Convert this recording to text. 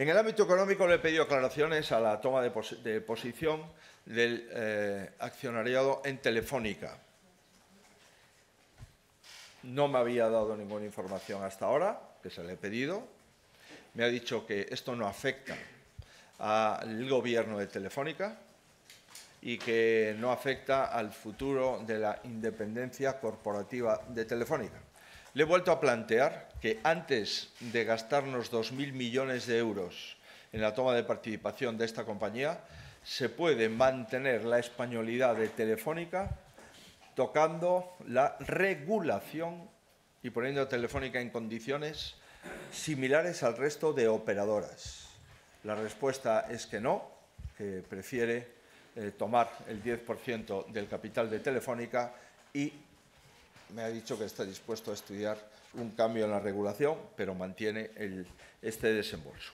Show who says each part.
Speaker 1: En el ámbito económico le he pedido aclaraciones a la toma de posición del accionariado en Telefónica. No me había dado ninguna información hasta ahora, que se le he pedido. Me ha dicho que esto no afecta al gobierno de Telefónica y que no afecta al futuro de la independencia corporativa de Telefónica. Le he vuelto a plantear que antes de gastarnos 2.000 millones de euros en la toma de participación de esta compañía, se puede mantener la españolidad de Telefónica tocando la regulación y poniendo a Telefónica en condiciones similares al resto de operadoras. La respuesta es que no, que prefiere tomar el 10% del capital de Telefónica y me ha dicho que está dispuesto a estudiar un cambio en la regulación, pero mantiene este desembolso.